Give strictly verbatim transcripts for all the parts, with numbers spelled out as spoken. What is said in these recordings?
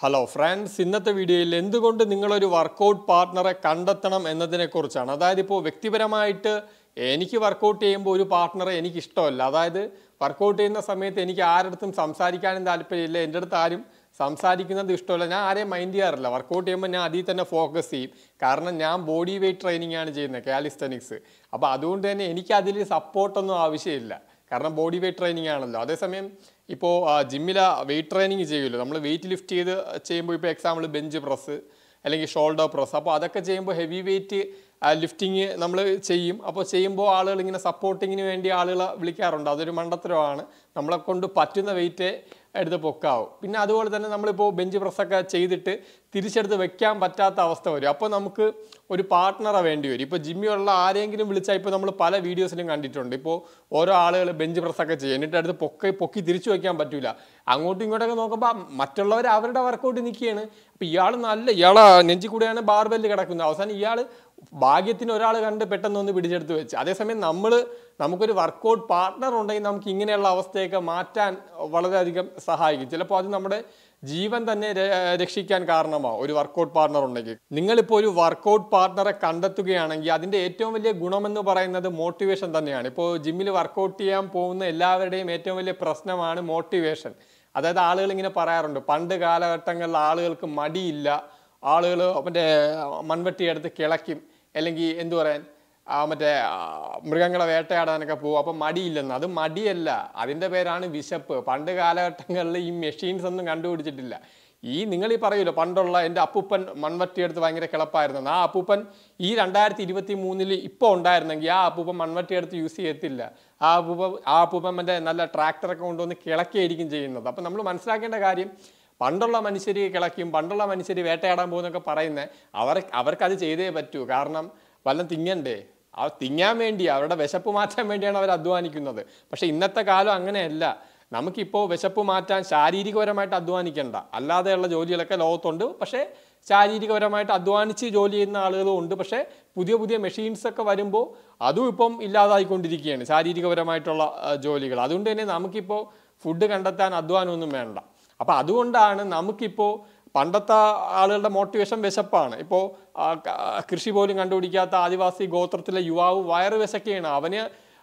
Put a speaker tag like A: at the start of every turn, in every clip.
A: Hello friends, ഇന്നത്തെ വീഡിയോയിൽ എന്തുകൊണ്ട് നിങ്ങൾ ഒരു വർക്കൗട്ട് പാർട്ണറെ കണ്ടെത്തണം എന്നതിനെക്കുറിച്ചാണ്. അതായത് ഇപ്പോൾ വ്യക്തിപരമായിട്ട് എനിക്ക് വർക്കൗട്ട് ചെയ്യുമ്പോൾ ഒരു പാർട്ണറെ എനിക്ക് ഇഷ്ടമല്ല. അതായത് വർക്കൗട്ട് ചെയ്യുന്ന സമയത്ത് എനിക്ക് ആരുടെ സംസാരിക്കാനും താല്പര്യമില്ല, എൻ്റെ അടുത്ത് ആരും സംസാരിക്കുന്നത് ഇഷ്ടമല്ല, ഞാൻ ആരെയും മൈൻഡ് ചെയ്യാറില്ല. വർക്കൗട്ട് ചെയ്യുമ്പോൾ ഞാൻ അതിൽ തന്നെ ഫോക്കസ് ചെയ്യും. കാരണം ഞാൻ ബോഡി വെയ്റ്റ് ട്രെയിനിങ് ആണ് ചെയ്യുന്നത്, കാലിസ്ഥനിക്സ്. അപ്പോൾ അതുകൊണ്ട് തന്നെ എനിക്ക് അതിൽ സപ്പോർട്ടൊന്നും ആവശ്യമില്ല, കാരണം ബോഡി വെയ്റ്റ് ട്രെയിനിങ് ആണല്ലോ. അതേസമയം ഇപ്പോൾ ജിമ്മിൽ വെയ്റ്റ് ട്രെയിനിങ് ചെയ്യുമല്ലോ, നമ്മൾ വെയ്റ്റ് ലിഫ്റ്റ് ചെയ്ത് ചെയ്യുമ്പോൾ ഇപ്പോൾ എക്സാമ്പിൾ ബെഞ്ച് പ്രസ് അല്ലെങ്കിൽ ഷോൾഡർ പ്രസ്, അപ്പോൾ അതൊക്കെ ചെയ്യുമ്പോൾ ഹെവി വെയ്റ്റ് ലിഫ്റ്റിങ് നമ്മൾ ചെയ്യും. അപ്പോൾ ചെയ്യുമ്പോൾ ആളുകൾ ഇങ്ങനെ സപ്പോർട്ടിങ്ങിന് വേണ്ടി ആളുകളെ വിളിക്കാറുണ്ട്. അതൊരു മണ്ടത്തരമാണ്. നമ്മളെ കൊണ്ട് പറ്റുന്ന വെയിറ്റ് എടുത്ത് പൊക്കാവും. പിന്നെ അതുപോലെ തന്നെ നമ്മളിപ്പോൾ ബെഞ്ച് പ്രസ്സൊക്കെ ചെയ്തിട്ട് തിരിച്ചെടുത്ത് വെക്കാൻ പറ്റാത്ത അവസ്ഥ വരും. അപ്പോൾ നമുക്ക് ഒരു പാർട്ട്ണറെ വേണ്ടി വരും. ഇപ്പോൾ ജിമ്മിലുള്ള ആരെങ്കിലും വിളിച്ചാൽ ഇപ്പോൾ നമ്മൾ പല വീഡിയോസിലും കണ്ടിട്ടുണ്ട്. ഇപ്പോൾ ഓരോ ആളുകൾ ബെഞ്ച് പ്രസ്സൊക്കെ ചെയ്യും, എന്നിട്ട് അടുത്ത് പൊക്കി പൊക്കി തിരിച്ചു വയ്ക്കാൻ പറ്റില്ല. അങ്ങോട്ടും ഇങ്ങോട്ടൊക്കെ നോക്കുമ്പോൾ മറ്റുള്ളവർ അവരുടെ വർക്കൗട്ട് നിൽക്കുകയാണ്. അപ്പോൾ ഇയാൾ നല്ല ഇയാളെ നെഞ്ചി കൂടെയാണ് ബാർബെല്ല് കിടക്കുന്നത്. അവസാനം ഇയാൾ ഭാഗ്യത്തിന് ഒരാൾ കണ്ട് പെട്ടെന്ന് ഒന്ന് പിടിച്ചെടുത്ത് വെച്ച്. അതേസമയം നമ്മൾ നമുക്കൊരു വർക്കൗട്ട് പാർട്ട്ണർ ഉണ്ടെങ്കിൽ നമുക്ക് ഇങ്ങനെയുള്ള അവസ്ഥയൊക്കെ മാറ്റാൻ വളരെയധികം സഹായിക്കും. ചിലപ്പോൾ അത് നമ്മുടെ ജീവൻ തന്നെ രക്ഷിക്കാൻ കാരണമാവും ഒരു വർക്കൗട്ട് പാർട്ണർ ഉണ്ടെങ്കിൽ. നിങ്ങളിപ്പോൾ ഒരു വർക്കൗട്ട് പാർട്ണറെ കണ്ടെത്തുകയാണെങ്കിൽ അതിൻ്റെ ഏറ്റവും വലിയ ഗുണമെന്ന് പറയുന്നത് മോട്ടിവേഷൻ തന്നെയാണ്. ഇപ്പോൾ ജിമ്മിൽ വർക്കൗട്ട് ചെയ്യാൻ പോകുന്ന എല്ലാവരുടെയും ഏറ്റവും വലിയ പ്രശ്നമാണ് മോട്ടിവേഷൻ. അതായത് ആളുകൾ ഇങ്ങനെ പറയാറുണ്ട്, പണ്ട് കാലഘട്ടങ്ങളിൽ ആളുകൾക്ക് മടിയില്ല, ആളുകൾ മറ്റേ മൺവെട്ടിയെടുത്ത് കിളയ്ക്കും, അല്ലെങ്കിൽ എന്തു പറയാൻ മറ്റേ മൃഗങ്ങളെ വേട്ടയാടാനൊക്കെ പോകും, അപ്പം മടിയില്ലെന്ന്. അത് മടിയല്ല, അതിൻ്റെ പേരാണ് വിശപ്പ്. പണ്ട് കാലഘട്ടങ്ങളിൽ ഈ മെഷീൻസ് ഒന്നും കണ്ടുപിടിച്ചിട്ടില്ല. ഈ നിങ്ങൾ ഈ പറയുമല്ലോ, പണ്ടുള്ള എൻ്റെ അപ്പൂപ്പൻ മൺവട്ടിയെടുത്ത് ഭയങ്കര കിളപ്പായിരുന്നു, ആ അപ്പൂപ്പൻ ഈ രണ്ടായിരത്തി ഇരുപത്തി മൂന്നിൽ ഇപ്പോൾ ഉണ്ടായിരുന്നെങ്കിൽ ആ അപ്പൂപ്പൻ മൺവട്ടിയെടുത്ത് യൂസ് ചെയ്യത്തില്ല. ആ അപ്പൂപ്പൻ ആ അപ്പൂപ്പൻ മറ്റേ നല്ല ട്രാക്ടറൊക്കെ കൊണ്ടുവന്ന് കിളക്കുകയായിരിക്കും ചെയ്യുന്നത്. അപ്പം നമ്മൾ മനസ്സിലാക്കേണ്ട കാര്യം, പണ്ടുള്ള മനുഷ്യർ കിളയ്ക്കും, പണ്ടുള്ള മനുഷ്യർ വേട്ടയാടാൻ പോകുന്നൊക്കെ പറയുന്നത് അവർ അവർക്കത് ചെയ്തേ പറ്റൂ. കാരണം വല്ലതും തിങ്ങണ്ടേ, അവർ തിങ്ങാൻ വേണ്ടി അവരുടെ വിശപ്പ് മാറ്റാൻ വേണ്ടിയാണ് അവർ അധ്വാനിക്കുന്നത്. പക്ഷേ ഇന്നത്തെ കാലം അങ്ങനെയല്ല. നമുക്കിപ്പോൾ വിശപ്പ് മാറ്റാൻ ശാരീരികപരമായിട്ട് അധ്വാനിക്കേണ്ട, അല്ലാതെയുള്ള ജോലികളൊക്കെ ലോകത്തുണ്ട്. പക്ഷേ ശാരീരികപരമായിട്ട് അധ്വാനിച്ച് ജോലി ചെയ്യുന്ന ആളുകളും ഉണ്ട്. പക്ഷേ പുതിയ പുതിയ മെഷീൻസൊക്കെ വരുമ്പോൾ അതും ഇപ്പം ഇല്ലാതായിക്കൊണ്ടിരിക്കുകയാണ്, ശാരീരികപരമായിട്ടുള്ള ജോലികൾ. അതുകൊണ്ട് തന്നെ നമുക്കിപ്പോൾ ഫുഡ് കണ്ടെത്താൻ അധ്വാനമൊന്നും വേണ്ട. അപ്പോൾ അതുകൊണ്ടാണ് നമുക്കിപ്പോൾ പണ്ടത്തെ ആളുകളുടെ മോട്ടിവേഷൻ വിശപ്പാണ്. ഇപ്പോൾ കൃഷി പോലും കണ്ടുപിടിക്കാത്ത ആദിവാസി ഗോത്രത്തിലെ യുവാവ് വയറ് വിശക്കുകയാണ്. അവന്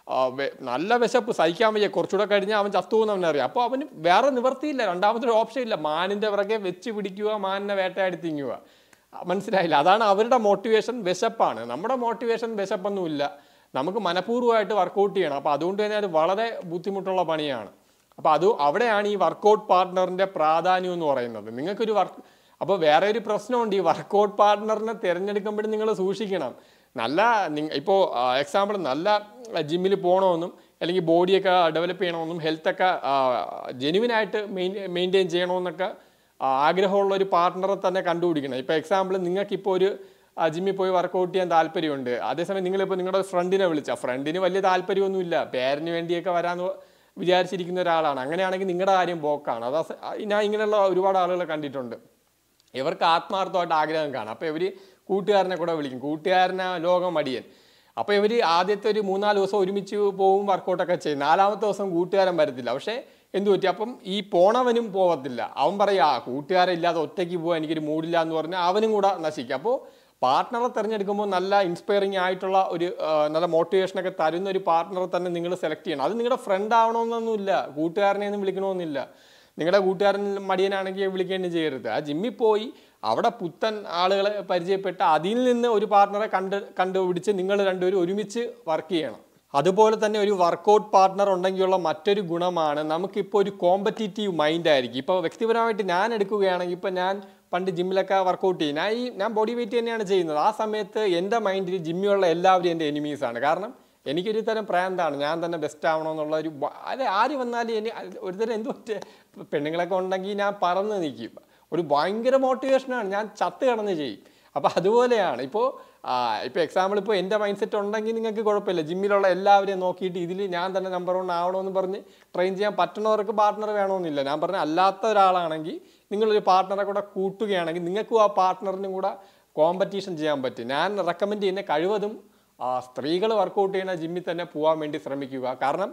A: നല്ല വിശപ്പ് സഹിക്കാൻ വയ്യ, കുറച്ചുകൂടെ കഴിഞ്ഞാൽ അവൻ ചത്തുവെന്ന് അവനറിയാം. അപ്പോൾ അവന് വേറെ നിവർത്തിയില്ല, രണ്ടാമതൊരു ഓപ്ഷൻ ഇല്ല. മാനിൻ്റെ പിറകെ വെച്ച് പിടിക്കുക, മാനിനെ വേട്ടയാടി തിങ്ങുക. മനസ്സിലായില്ല? അതാണ് അവരുടെ മോട്ടിവേഷൻ, വിശപ്പാണ്. നമ്മുടെ മോട്ടിവേഷൻ വിശപ്പൊന്നുമില്ല, നമുക്ക് മനഃപൂർവ്വമായിട്ട് വർക്കൗട്ട് ചെയ്യണം. അപ്പോൾ അതുകൊണ്ട് തന്നെ അത് വളരെ ബുദ്ധിമുട്ടുള്ള പണിയാണ്. അപ്പോൾ അത് അവിടെയാണ് ഈ വർക്കൗട്ട് പാർട്ട്ണറിൻ്റെ പ്രാധാന്യം എന്ന് പറയുന്നത്. നിങ്ങൾക്കൊരു വർക്ക് അപ്പോൾ വേറെ ഒരു പ്രശ്നമുണ്ട്, ഈ വർക്കൗട്ട് പാർട്ട്ണറിനെ തിരഞ്ഞെടുക്കുമ്പോഴും നിങ്ങൾ സൂക്ഷിക്കണം. നല്ല ഇപ്പോൾ എക്സാമ്പിൾ നല്ല ജിമ്മിൽ പോകണമെന്നും അല്ലെങ്കിൽ ബോഡിയൊക്കെ ഡെവലപ്പ് ചെയ്യണമെന്നും ഹെൽത്തൊക്കെ ജെനുവിനായിട്ട് മെയിൻ മെയിൻറ്റെയിൻ ചെയ്യണമെന്നൊക്കെ ആഗ്രഹമുള്ള ഒരു പാർട്ട്ണറെ തന്നെ കണ്ടുപിടിക്കണം. ഇപ്പോൾ എക്സാമ്പിൾ നിങ്ങൾക്കിപ്പോൾ ഒരു ജിമ്മിൽ പോയി വർക്കൗട്ട് ചെയ്യാൻ താല്പര്യമുണ്ട്. അതേസമയം നിങ്ങളിപ്പോൾ നിങ്ങളുടെ ഫ്രണ്ടിനെ വിളിച്ചാൽ ഫ്രണ്ടിന് വലിയ താല്പര്യമൊന്നുമില്ല, പേരിന് വേണ്ടിയൊക്കെ വരാമെന്ന് വിചാരിച്ചിരിക്കുന്ന ഒരാളാണ്. അങ്ങനെയാണെങ്കിൽ നിങ്ങളുടെ കാര്യം പോക്കാണ്. അതാ ഞാൻ ഇങ്ങനെയുള്ള ഒരുപാട് ആളുകളെ കണ്ടിട്ടുണ്ട്. ഇവർക്ക് ആത്മാർത്ഥമായിട്ട് ആഗ്രഹം കാണാം. അപ്പോൾ ഇവർ കൂട്ടുകാരനെ കൂടെ വിളിക്കും, കൂട്ടുകാരനെ ലോകം മടിയൻ. അപ്പോൾ ഇവർ ആദ്യത്തെ ഒരു മൂന്നാല് ദിവസം ഒരുമിച്ച് പോവും, വർക്കൗട്ടൊക്കെ ചെയ്യും. നാലാമത്തെ ദിവസം കൂട്ടുകാരൻ വരത്തില്ല. പക്ഷേ എന്തു പറ്റി, അപ്പം ഈ പോണവനും പോകത്തില്ല. അവൻ പറയും, ആ കൂട്ടുകാരെ ഇല്ലാതെ ഒറ്റയ്ക്ക് പോകാൻ എനിക്കൊരു മൂഡില്ല എന്ന് പറഞ്ഞാൽ അവനും കൂടെ നശിക്കും. അപ്പോൾ പാർട്ട്ണറെ തിരഞ്ഞെടുക്കുമ്പോൾ നല്ല ഇൻസ്പയറിങ് ആയിട്ടുള്ള ഒരു നല്ല മോട്ടിവേഷനൊക്കെ തരുന്ന ഒരു പാർട്ട്ണറെ തന്നെ നിങ്ങൾ സെലക്ട് ചെയ്യണം. അത് നിങ്ങളുടെ ഫ്രണ്ട് ആവണമെന്നൊന്നുമില്ല, കൂട്ടുകാരനെ ഒന്നും വിളിക്കണമെന്നില്ല. നിങ്ങളുടെ കൂട്ടുകാരൻ മടിയനാണെങ്കിൽ വിളിക്കേണ്ടി ചെയ്യരുത്. ആ ജിമ്മിൽ പോയി അവിടെ പുത്തൻ ആളുകളെ പരിചയപ്പെട്ട് അതിൽ നിന്ന് ഒരു പാർട്ട്ണറെ കണ്ട് കണ്ടുപിടിച്ച് നിങ്ങൾ രണ്ടുപേരും ഒരുമിച്ച് വർക്ക് ചെയ്യണം. അതുപോലെ തന്നെ ഒരു വർക്കൗട്ട് പാർട്ട്ണർ ഉണ്ടെങ്കിലുള്ള മറ്റൊരു ഗുണമാണ് നമുക്കിപ്പോൾ ഒരു കോമ്പറ്റീറ്റീവ് മൈൻഡ് ആയിരിക്കും. ഇപ്പോൾ വ്യക്തിപരമായിട്ട് ഞാൻ എടുക്കുകയാണെങ്കിൽ, ഇപ്പോൾ ഞാൻ പണ്ട് ജിമ്മിലൊക്കെ വർക്കൗട്ട് ചെയ്യും, ഞാൻ ഈ ഞാൻ ബോഡി വെയ്റ്റ് തന്നെയാണ് ചെയ്യുന്നത്. ആ സമയത്ത് എൻ്റെ മൈൻഡിൽ ജിമ്മിലുള്ള എല്ലാവരും എൻ്റെ എനിമീസാണ്. കാരണം എനിക്കൊരു തരം പ്രാന്താണ്, ഞാൻ തന്നെ ബെസ്റ്റ് ആവണമെന്നുള്ള ഒരു, അല്ലെ ആര് വന്നാലും എനി ഒരു തരം എന്ത് പറ്റേ പെണ്ണുങ്ങളൊക്കെ ഉണ്ടെങ്കിൽ ഞാൻ പറന്ന് നിൽക്കും. ഒരു ഭയങ്കര മോട്ടിവേഷനാണ്, ഞാൻ ചത്ത് കിടന്ന് ചെയ്യും. അപ്പോൾ അതുപോലെയാണ് ഇപ്പോൾ ഇപ്പോൾ എക്സാമ്പിൾ ഇപ്പോൾ എൻ്റെ മൈൻഡ് സെറ്റ് ഉണ്ടെങ്കിൽ നിങ്ങൾക്ക് കുഴപ്പമില്ല, ജിമ്മിലുള്ള എല്ലാവരെയും നോക്കിയിട്ട് ഇതിൽ ഞാൻ തന്നെ നമ്പർ വൺ ആവണമെന്ന് പറഞ്ഞ് ട്രെയിൻ ചെയ്യാൻ പറ്റുന്നവർക്ക് പാർട്ട്ണർ വേണമെന്നില്ല. ഞാൻ പറഞ്ഞ അല്ലാത്ത ഒരാളാണെങ്കിൽ നിങ്ങളൊരു പാർട്ട്ണറെ കൂടെ കൂട്ടുകയാണെങ്കിൽ നിങ്ങൾക്കും ആ പാർട്ട്ണറിനും കൂടെ കോമ്പറ്റീഷൻ ചെയ്യാൻ പറ്റും. ഞാൻ റെക്കമെൻഡ് ചെയ്യുന്ന കഴിവതും സ്ത്രീകൾ വർക്കൗട്ട് ചെയ്യുന്ന ജിമ്മിൽ തന്നെ പോകാൻ വേണ്ടി ശ്രമിക്കുക. കാരണം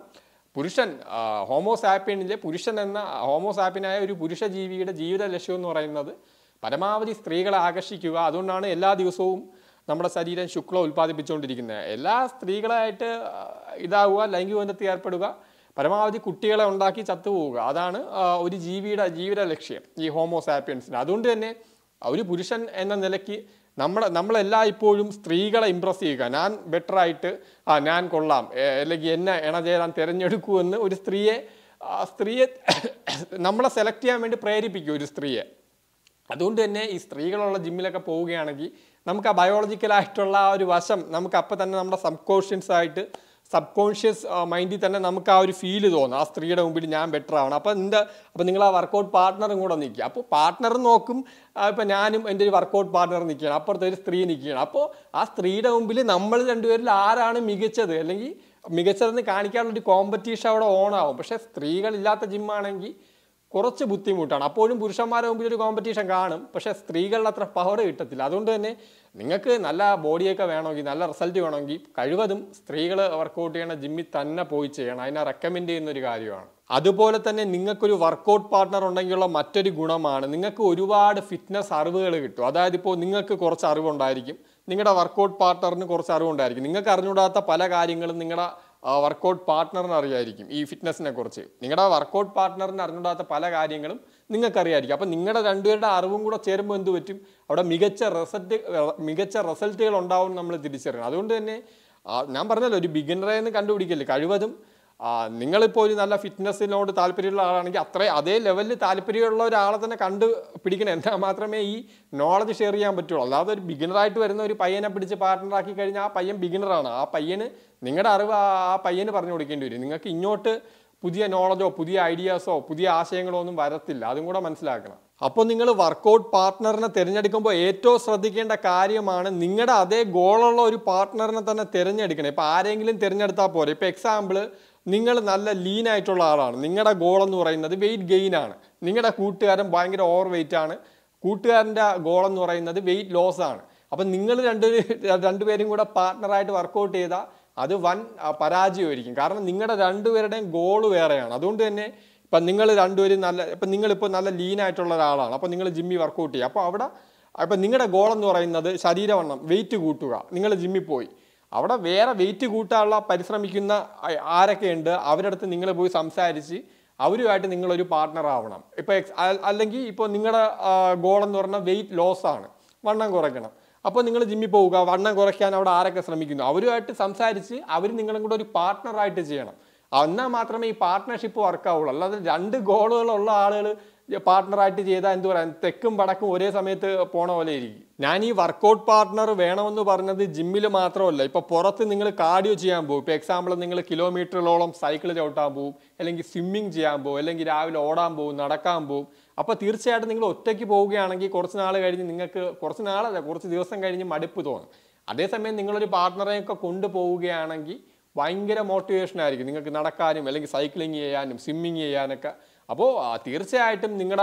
A: പുരുഷൻ ഹോമോസാപ്പിയനിലെ പുരുഷൻ എന്ന ഹോമോസാപ്പിയനായ ഒരു പുരുഷ ജീവിയുടെ ജീവിത ലക്ഷ്യം എന്ന് പറയുന്നത് പരമാവധി സ്ത്രീകളെ ആകർഷിക്കുക. അതുകൊണ്ടാണ് എല്ലാ ദിവസവും നമ്മുടെ ശരീരം ശുക്ലം ഉൽപ്പാദിപ്പിച്ചുകൊണ്ടിരിക്കുന്നത്. എല്ലാ സ്ത്രീകളായിട്ട് ഇതാവുക, ലൈംഗിക ബന്ധത്തിൽ ഏർപ്പെടുക, പരമാവധി കുട്ടികളെ ഉണ്ടാക്കി ചത്തുപോവുക. അതാണ് ഒരു ജീവിയുടെ ജീവിത ലക്ഷ്യം ഈ ഹോമോസാപ്പിയൻസിന്. അതുകൊണ്ട് തന്നെ ഒരു പുരുഷൻ എന്ന നിലയ്ക്ക് നമ്മൾ നമ്മളെല്ലാം ഇപ്പോഴും സ്ത്രീകളെ ഇമ്പ്രസ് ചെയ്യുക. ഞാൻ ബെറ്ററായിട്ട് ആ ഞാൻ കൊള്ളാം, അല്ലെങ്കിൽ എന്നെ ഇണചേരാൻ തിരഞ്ഞെടുക്കുമെന്ന് ഒരു സ്ത്രീയെ സ്ത്രീയെ നമ്മളെ സെലക്ട് ചെയ്യാൻ വേണ്ടി പ്രേരിപ്പിക്കും ഒരു സ്ത്രീയെ. അതുകൊണ്ട് തന്നെ ഈ സ്ത്രീകളുള്ള ജിമ്മിലൊക്കെ പോവുകയാണെങ്കിൽ നമുക്ക് ആ ബയോളജിക്കലായിട്ടുള്ള ആ ഒരു വശം നമുക്ക് അപ്പം തന്നെ നമ്മുടെ സബ് കോൺഷ്യൻസ് ആയിട്ട് സബ് കോൺഷ്യസ് മൈൻഡിൽ തന്നെ നമുക്ക് ആ ഒരു ഫീല് തോന്നും, ആ സ്ത്രീയുടെ മുമ്പിൽ ഞാൻ ബെറ്റർ ആവണം. അപ്പോൾ എന്താ അപ്പോൾ നിങ്ങൾ ആ വർക്കൗട്ട് പാർട്ട്ണറും കൂടെ നിൽക്കുക. അപ്പോൾ പാർട്ട്ണർ നോക്കും, ഇപ്പം ഞാനും എൻ്റെ ഒരു വർക്കൗട്ട് പാർട്ട്ണർ നിൽക്കുകയാണ്, അപ്പുറത്തെ ഒരു സ്ത്രീ നിൽക്കുകയാണ്. അപ്പോൾ ആ സ്ത്രീയുടെ മുമ്പിൽ നമ്മൾ രണ്ടുപേരിൽ ആരാണ് മികച്ചത് അല്ലെങ്കിൽ മികച്ചതെന്ന് കാണിക്കാനുള്ളൊരു കോമ്പറ്റീഷൻ അവിടെ ഓണാവും. പക്ഷേ സ്ത്രീകളില്ലാത്ത ജിമ്മാണെങ്കിൽ കുറച്ച് ബുദ്ധിമുട്ടാണ്. അപ്പോഴും പുരുഷന്മാരുടെ മുമ്പിൽ ഒരു കോമ്പറ്റീഷൻ കാണും, പക്ഷേ സ്ത്രീകളുടെ അത്ര പവർ കിട്ടത്തില്ല. അതുകൊണ്ട് തന്നെ നിങ്ങൾക്ക് നല്ല ബോഡിയൊക്കെ വേണമെങ്കിൽ, നല്ല റിസൾട്ട് വേണമെങ്കിൽ കഴിവതും സ്ത്രീകൾ വർക്കൗട്ട് ചെയ്യണ ജിമ്മിൽ തന്നെ പോയി ചെയ്യണം. അതിനെ റെക്കമെൻഡ് ചെയ്യുന്ന ഒരു കാര്യമാണ്. അതുപോലെ തന്നെ നിങ്ങൾക്കൊരു വർക്കൗട്ട് പാർട്ട്ണർ ഉണ്ടെങ്കിലുള്ള മറ്റൊരു ഗുണമാണ് നിങ്ങൾക്ക് ഒരുപാട് ഫിറ്റ്നസ് അറിവുകൾ കിട്ടും. അതായത് ഇപ്പോൾ നിങ്ങൾക്ക് കുറച്ച് അറിവുണ്ടായിരിക്കും, നിങ്ങളുടെ വർക്കൗട്ട് പാർട്ട്ണറിന് കുറച്ച് അറിവുണ്ടായിരിക്കും. നിങ്ങൾക്ക് അറിഞ്ഞുകൂടാത്ത പല കാര്യങ്ങളും നിങ്ങളുടെ വർക്കൗട്ട് പാർട്ട്ണറിന് അറിയായിരിക്കും. ഈ ഫിറ്റ്നസിനെ കുറിച്ച് നിങ്ങളുടെ വർക്കൗട്ട് പാർട്ട്ണറിന് അറിഞ്ഞുകൂടാത്ത പല കാര്യങ്ങളും നിങ്ങൾക്കറിയായിരിക്കും. അപ്പം നിങ്ങളുടെ രണ്ടുപേരുടെ അറിവും കൂടെ ചേരുമ്പോൾ എന്ത് പറ്റും, അവിടെ മികച്ച റിസൾട്ട് മികച്ച റിസൾട്ടുകൾ ഉണ്ടാവും നമ്മൾ തിരിച്ചറിയണം. അതുകൊണ്ട് തന്നെ ഞാൻ പറഞ്ഞല്ലോ, ഒരു ബിഗിനറെ എന്ന് കണ്ടുപിടിക്കല്ലേ, കഴിവതും നിങ്ങളിപ്പോൾ ഒരു നല്ല ഫിറ്റ്നസ്സിനോട് താല്പര്യമുള്ള ആളാണെങ്കിൽ അത്ര അതേ ലെവലിൽ താല്പര്യമുള്ള ഒരാളെ തന്നെ കണ്ടു പിടിക്കണം. എന്നാൽ മാത്രമേ ഈ നോളജ് ഷെയർ ചെയ്യാൻ പറ്റുള്ളൂ. അല്ലാതെ ഒരു ബിഗിനറായിട്ട് വരുന്ന ഒരു പയ്യനെ പിടിച്ച് പാർട്ട്ണറാക്കി കഴിഞ്ഞാൽ ആ പയ്യൻ ബിഗിനറാണ്. ആ പയ്യന് നിങ്ങളുടെ അറിവ് ആ പയ്യന് പറഞ്ഞു കൊടുക്കേണ്ടി വരും. നിങ്ങൾക്ക് ഇങ്ങോട്ട് പുതിയ നോളജോ പുതിയ ഐഡിയാസോ പുതിയ ആശയങ്ങളോ ഒന്നും വരത്തില്ല. അതും കൂടെ മനസ്സിലാക്കണം. അപ്പോൾ നിങ്ങൾ വർക്കൗട്ട് പാർട്ട്ണറിനെ തിരഞ്ഞെടുക്കുമ്പോൾ ഏറ്റവും ശ്രദ്ധിക്കേണ്ട കാര്യമാണ് നിങ്ങളുടെ അതേ ഗോളുള്ള ഒരു പാർട്ട്ണറിനെ തന്നെ തിരഞ്ഞെടുക്കണം. ഇപ്പോൾ ആരെങ്കിലും തിരഞ്ഞെടുത്താൽ പോരെ. ഇപ്പോൾ എക്സാമ്പിൾ, നിങ്ങൾ നല്ല ലീൻ ആയിട്ടുള്ള ആളാണ്, നിങ്ങളുടെ ഗോൾ എന്ന് പറയുന്നത് വെയിറ്റ് ഗെയിൻ ആണ്. നിങ്ങളുടെ കൂട്ടുകാരൻ ഭയങ്കര ഓവർ വെയിറ്റ് ആണ്, കൂട്ടുകാരൻ്റെ ഗോൾ എന്ന് പറയുന്നത് വെയിറ്റ് ലോസ് ആണ്. അപ്പം നിങ്ങൾ രണ്ട് രണ്ടുപേരും കൂടെ പാർട്ട്ണറായിട്ട് വർക്കൗട്ട് ചെയ്താൽ അത് വൻ പരാജയമായിരിക്കും. കാരണം നിങ്ങളുടെ രണ്ടുപേരുടെയും ഗോൾ വേറെയാണ്. അതുകൊണ്ട് തന്നെ ഇപ്പം നിങ്ങൾ രണ്ടുപേരും നല്ല ഇപ്പം നിങ്ങളിപ്പോൾ നല്ല ലീനായിട്ടുള്ള ഒരാളാണ്, അപ്പോൾ നിങ്ങൾ ജിമ്മിൽ വർക്കൗട്ട് ചെയ്യുക. അപ്പോൾ അവിടെ ഇപ്പം നിങ്ങളുടെ ഗോൾ എന്ന് പറയുന്നത് ശരീരവണ്ണം വെയിറ്റ് കൂട്ടുക. നിങ്ങൾ ജിമ്മിൽ പോയി അവിടെ വേറെ വെയിറ്റ് കൂട്ടാനുള്ള പരിശ്രമിക്കുന്ന ആരൊക്കെയുണ്ട് അവരുടെ അടുത്ത് നിങ്ങൾ പോയി സംസാരിച്ച് അവരുമായിട്ട് നിങ്ങളൊരു പാർട്ട്ണർ ആവണം. ഇപ്പോൾ എക്സ് അല്ലെങ്കിൽ ഇപ്പോൾ നിങ്ങളുടെ ഗോൾ എന്ന് പറഞ്ഞാൽ വെയിറ്റ് ലോസ് ആണ്, വണ്ണം കുറയ്ക്കണം. അപ്പോൾ നിങ്ങൾ ജിമ്മിൽ പോവുക, വണ്ണം കുറയ്ക്കാൻ അവിടെ ആരൊക്കെ ശ്രമിക്കുന്നു അവരുമായിട്ട് സംസാരിച്ച് അവർ നിങ്ങളും കൂടെ ഒരു പാർട്ട്ണറായിട്ട് ചെയ്യണം. എന്നാൽ മാത്രമേ ഈ പാർട്ട്ണർഷിപ്പ് വർക്കാവുള്ളൂ. അല്ലാതെ രണ്ട് ഗോളുകളുള്ള ആളുകൾ പാർട്ട്ണറായിട്ട് ചെയ്താൽ എന്ത് പറയാം, തെക്കും വടക്കും ഒരേ സമയത്ത് പോണ പോലെ ഇരിക്കും. ഞാൻ ഈ വർക്കൗട്ട് പാർട്ട്ണർ വേണമെന്ന് പറഞ്ഞത് ജിമ്മിൽ മാത്രമല്ല, ഇപ്പോൾ പുറത്ത് നിങ്ങൾ കാർഡിയോ ചെയ്യാൻ പോകും. ഇപ്പോൾ എക്സാമ്പിൾ നിങ്ങൾ കിലോമീറ്ററുകളോളം സൈക്കിൾ ചവിട്ടാൻ പോകും, അല്ലെങ്കിൽ സ്വിമ്മിങ് ചെയ്യാൻ പോകും, അല്ലെങ്കിൽ രാവിലെ ഓടാൻ പോകും, നടക്കാൻ പോകും. അപ്പോൾ തീർച്ചയായിട്ടും നിങ്ങൾ ഒറ്റയ്ക്ക് പോവുകയാണെങ്കിൽ കുറച്ച് നാൾ കഴിഞ്ഞ് നിങ്ങൾക്ക് കുറച്ച് നാളല്ല കുറച്ച് ദിവസം കഴിഞ്ഞ് മടുപ്പ് തോന്നും. അതേസമയം നിങ്ങളൊരു പാർട്ട്ണറെയൊക്കെ കൊണ്ടുപോവുകയാണെങ്കിൽ ഭയങ്കര മോട്ടിവേഷൻ ആയിരിക്കും നിങ്ങൾക്ക് നടക്കാനും അല്ലെങ്കിൽ സൈക്ലിങ് ചെയ്യാനും സ്വിമ്മിങ് ചെയ്യാനൊക്കെ. അപ്പോൾ തീർച്ചയായിട്ടും നിങ്ങളുടെ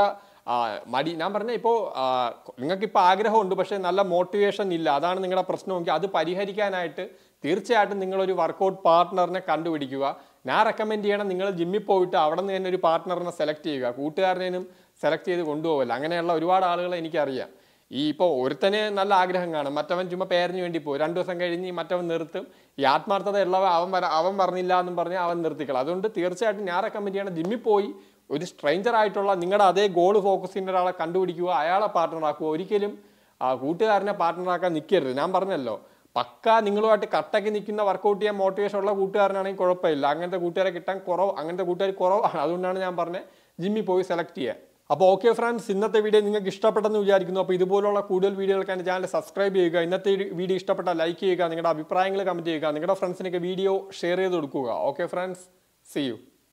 A: മടി ഞാൻ പറഞ്ഞ ഇപ്പോൾ നിങ്ങൾക്കിപ്പോൾ ആഗ്രഹമുണ്ട്, പക്ഷേ നല്ല മോട്ടിവേഷൻ ഇല്ല, അതാണ് നിങ്ങളുടെ പ്രശ്നമെങ്കിൽ അത് പരിഹരിക്കാനായിട്ട് തീർച്ചയായിട്ടും നിങ്ങളൊരു വർക്കൗട്ട് പാർട്ട്ണറിനെ കണ്ടുപിടിക്കുക. ഞാൻ റെക്കമെൻഡ് ചെയ്യണം നിങ്ങൾ ജിമ്മിൽ പോയിട്ട് അവിടെ നിന്ന് തന്നെ ഒരു പാർട്ട്ണറിനെ സെലക്ട് ചെയ്യുക, കൂട്ടുകാരനെയും സെലക്ട് ചെയ്ത് കൊണ്ടുപോകില്ല. അങ്ങനെയുള്ള ഒരുപാട് ആളുകളെ എനിക്കറിയാം. ഈ ഇപ്പോൾ ഒരുത്തന് നല്ല ആഗ്രഹം കാണും, മറ്റവൻ ചുമ്മാ പേരിന് വേണ്ടി പോകും, രണ്ടു ദിവസം കഴിഞ്ഞ് മറ്റവൻ നിർത്തും. ഈ ആത്മാർത്ഥത ഉള്ളവ അവൻ അവൻ പറഞ്ഞില്ല എന്നും പറഞ്ഞാൽ അവൻ നിർത്തിക്കളാം. അതുകൊണ്ട് തീർച്ചയായിട്ടും ഞാൻ റെക്കമെൻഡ് ചെയ്യണം ജിമ്മിൽ പോയി ഒരു സ്ട്രേഞ്ചർ ആയിട്ടുള്ള നിങ്ങളുടെ അതേ ഗോൾ ഫോക്കസ് ചെയ്യുന്ന ഒരാളെ കണ്ടുപിടിക്കുക, അയാളെ പാർട്ട്ണറാക്കുക. ഒരിക്കലും കൂട്ടുകാരനെ പാർട്ട്ണറാക്കാൻ നിൽക്കരുത്. ഞാൻ പറഞ്ഞല്ലോ, പക്ക നിങ്ങളുമായിട്ട് കട്ടയ്ക്ക് നിൽക്കുന്ന വർക്കൗട്ട് ചെയ്യാൻ മോട്ടിവേഷൻ ഉള്ള കൂട്ടുകാരനാണെങ്കിൽ കുഴപ്പമില്ല. അങ്ങനത്തെ കൂട്ടുകാരെ കിട്ടാൻ കുറവ് അങ്ങനത്തെ കൂട്ടുകാർ കുറവാണ്. അതുകൊണ്ടാണ് ഞാൻ പറഞ്ഞത് ജിമ്മിൽ പോയി സെലക്ട് ചെയ്യാൻ. അപ്പോൾ ഓക്കെ ഫ്രണ്ട്സ്, ഇന്നത്തെ വീഡിയോ നിങ്ങൾക്ക് ഇഷ്ടപ്പെട്ടെന്ന് വിചാരിക്കുന്നു. അപ്പോൾ ഇതുപോലുള്ള കൂടുതൽ വീഡിയോകൾക്കാണ് ചാനൽ സബ്സ്ക്രൈബ് ചെയ്യുക. ഇന്നത്തെ വീഡിയോ ഇഷ്ടപ്പെട്ടാൽ ലൈക്ക് ചെയ്യുക, നിങ്ങളുടെ അഭിപ്രായങ്ങൾ കമൻറ്റ് ചെയ്യുക, നിങ്ങളുടെ ഫ്രണ്ട്സിനൊക്കെ വീഡിയോ ഷെയർ ചെയ്ത് കൊടുക്കുക. Okay friends, see U.